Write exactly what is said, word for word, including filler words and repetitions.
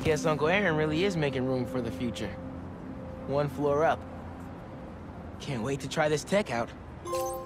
Guess Uncle Aaron really is making room for the future. One floor up. Can't wait to try this tech out.